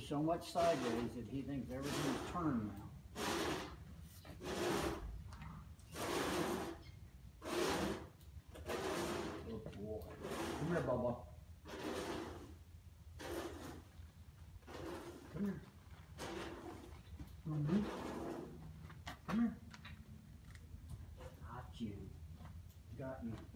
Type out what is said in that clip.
so much sideways that he thinks everything's turned now. Good boy. Come here, Bubba. Come here. Come here. Got you. Got you.